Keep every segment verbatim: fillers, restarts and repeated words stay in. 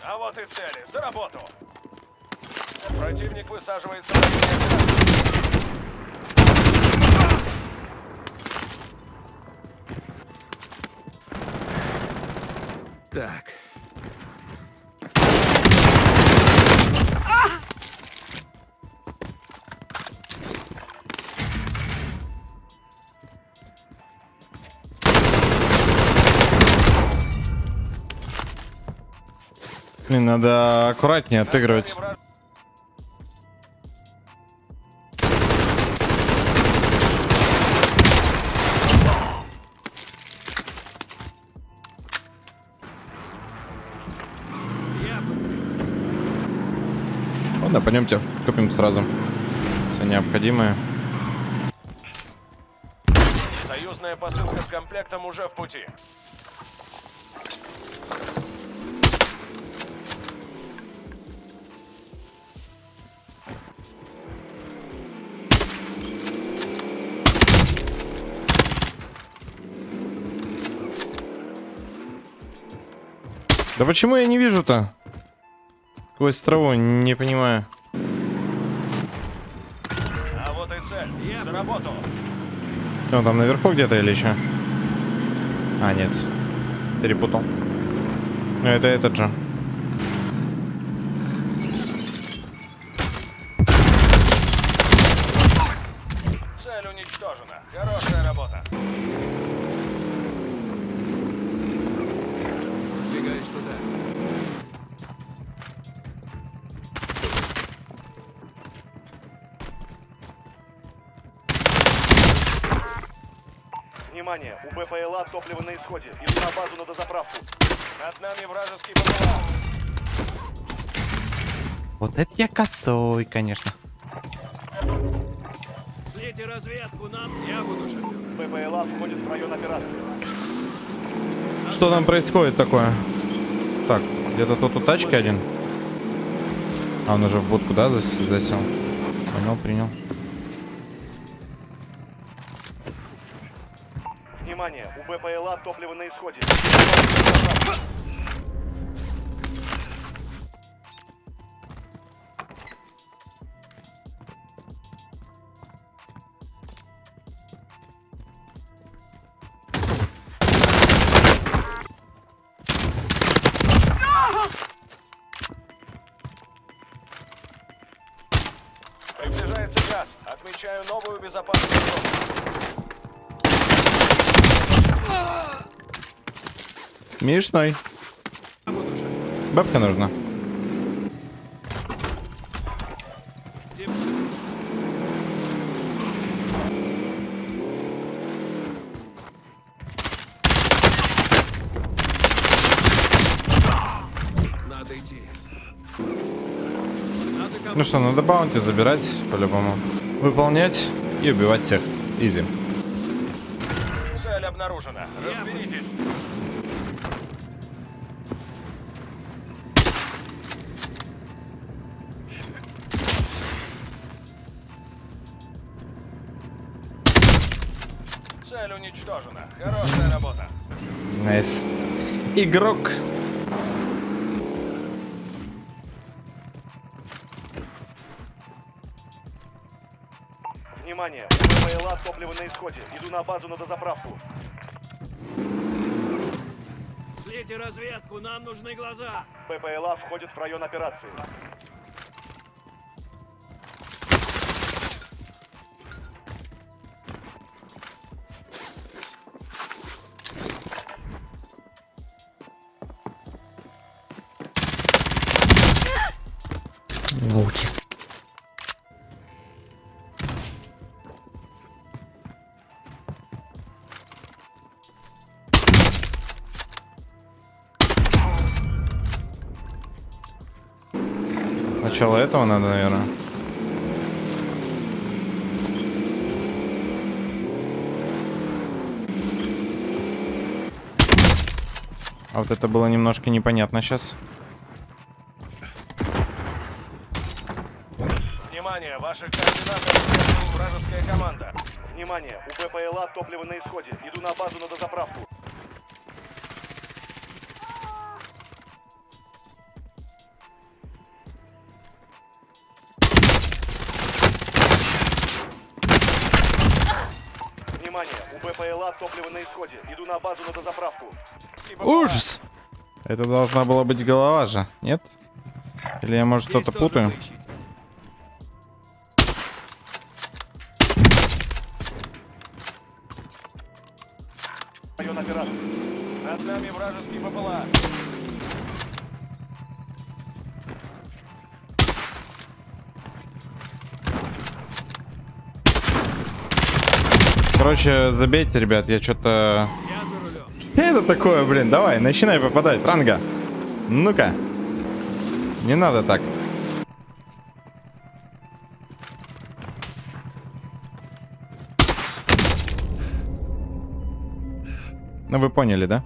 А вот и цели. За работу. Противник высаживается на линию. Так. Блин, надо аккуратнее отыгрывать. Ладно, пойдемте, купим сразу все необходимое. Союзная посылка с комплектом уже в пути. Да почему я не вижу-то? Сквозь траву, не понимаю. А вот и цель. За работу. Он там наверху где-то или еще? А, нет. Перепутал. Ну, это этот же. Цель уничтожена. Хорошая работа. Двигаешь туда. Внимание, у БПЛА топливо на исходе. Иду на базу на дозаправку. Над нами вражеский БПЛА. Вот это я косой, конечно. Шлите разведку нам, я буду шофер. БПЛА входит в район операции. Что там происходит такое? Так, где-то тут у тачки один. А он уже в будку, да, зас- засел? Понял, принял. Внимание, у БПЛА топливо на исходе. Приближается газ. Отмечаю новую безопасную зону. Смешной. Бабка нужна. Надо идти. Ну что, надо баунти забирать по-любому. Выполнять и убивать всех. Изи. Цель обнаружена. Разберитесь. Цель уничтожена. Хорошая работа. Найс. Игрок. Внимание, у БПЛА топливо на исходе. Иду на базу на дозаправку. Шлите разведку, нам нужны глаза. БПЛА входит в район операции. Начало этого надо, наверное. А вот это было немножко непонятно сейчас. Внимание, ваши координаты известны, вражеская команда. Внимание, у БПЛА топливо на исходе. Иду на базу на дозаправку. ПЛА, топливо на исходе. Иду на базу на дозаправку. Ужас! Это должна была быть голова же, нет? Или я, может, что-то путаю? Район операции. Над нами вражеский ПЛА. Короче, забейте, ребят, я что-то... Я за рулем. Что это такое, блин? Давай, начинай попадать, Ранга. Ну-ка. Не надо так. Ну, вы поняли, да?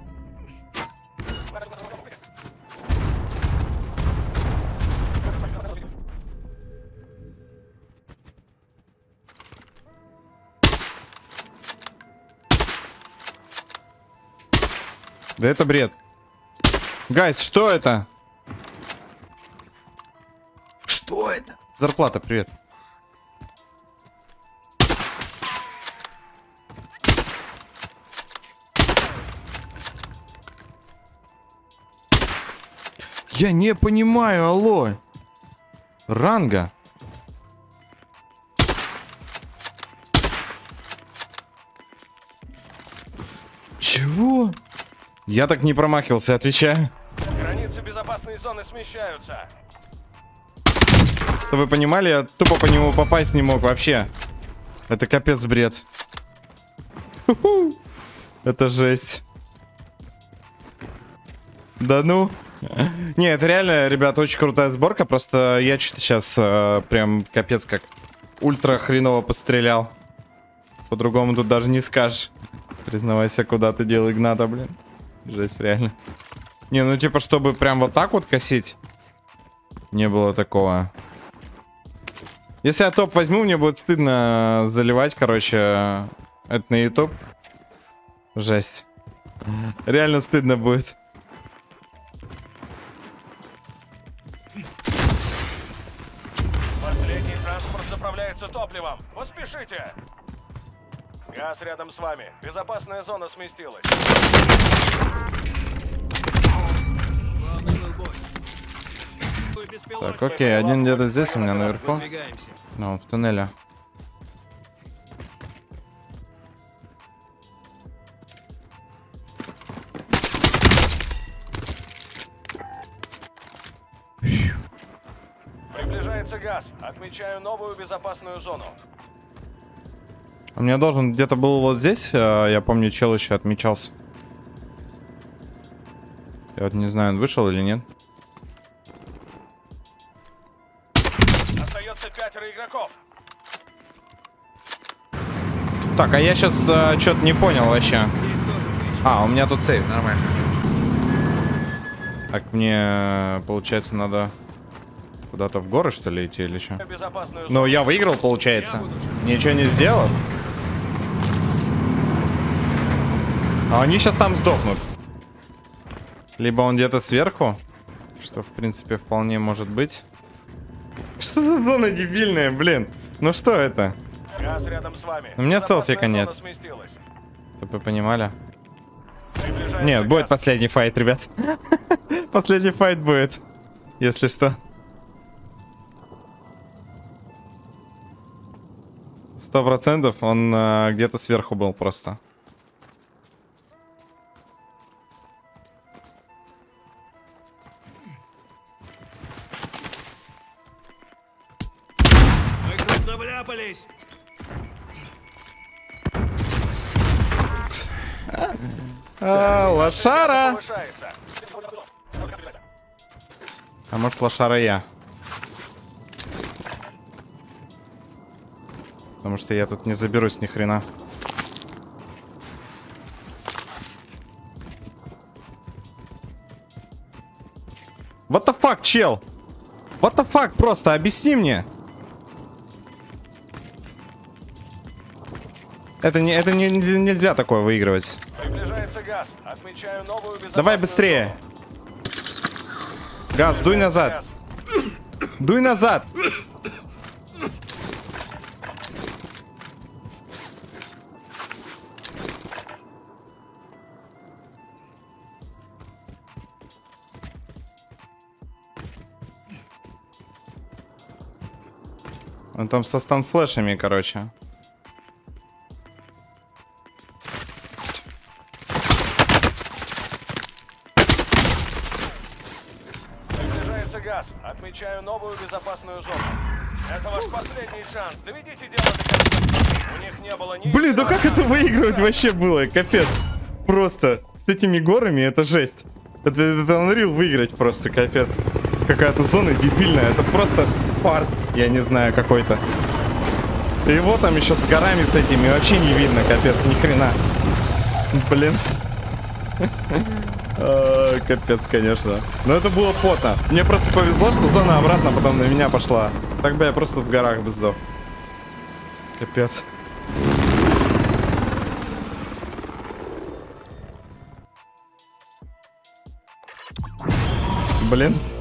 Да это бред. Гайс, что это? Что это? Зарплата, привет. Я не понимаю, алло. Ранга. Чего? Я так не промахивался, отвечаю. Границы безопасной зоны смещаются. Чтобы вы понимали, я тупо по нему попасть не мог вообще. Это капец бред. Ху-ху. Это жесть. Да ну. Не, это реально, ребят, очень крутая сборка. Просто я что-то сейчас э, прям капец как ультра хреново пострелял. По-другому тут даже не скажешь. Признавайся, куда ты дел Игната, блин. Жесть, реально. Не, ну типа, чтобы прям вот так вот косить, не было такого. Если я топ возьму, мне будет стыдно заливать, короче, это на YouTube. Жесть. Реально стыдно будет. Последний транспорт заправляется топливом. Поспешите. Газ рядом с вами. Безопасная зона сместилась. Главный был бой. Ой, беспилотник. Так, окей, один где-то здесь у меня наверху. Выдвигаемся. Ну, в туннеле. Приближается газ. Отмечаю новую безопасную зону. У меня должен где-то был вот здесь, э, я помню, чел еще отмечался. Я вот не знаю, он вышел или нет. Остается пятеро игроков. Так, а я сейчас э, что-то не понял вообще. Здесь тоже выше. А, у меня тут сейв, нормально. Так, мне, э, получается, надо куда-то в горы, что ли, идти или что? Безопасную зону. Ну, я выиграл, получается. Ничего не сделал. А они сейчас там сдохнут. Либо он где-то сверху, что, в принципе, вполне может быть. Что за зона дебильная, блин? Ну что это? Газ рядом с вами. У меня Безопасная селфика нет. зона сместилась. Чтобы вы понимали. Приближается Нет, будет газ. последний файт, ребят. Последний файт будет. Если что. Сто процентов он э, где-то сверху был просто. Мы крупно вляпались. А, лошара! Повышается. А может, лошара я? Потому что я тут не заберусь ни хрена. What the fuck, чел? What the fuck, просто объясни мне. Это, не, это не, не- нельзя такое выигрывать. Приближается газ. Отмечаю новую безопасную Давай быстрее. Газ, дуй зону. назад. Газ. Дуй назад. Он там со стан-флешами, короче. Приближается газ. Отмечаю новую безопасную зону. Это ваш последний шанс. Доведите дело до конца. У них не было ни... Блин, ну как это выигрывать вообще было? Капец. Просто с этими горами это жесть. Это, это Unreal выиграть просто, капец. Какая-то зона дебильная. Это просто фарт, я не знаю, какой-то. И его там еще с горами с этими вообще не видно, капец, ни хрена. Блин. А, капец, конечно. Но это было фото. Мне просто повезло, что зона обратно потом на меня пошла. Так бы я просто в горах бы сдох. Капец. Блин.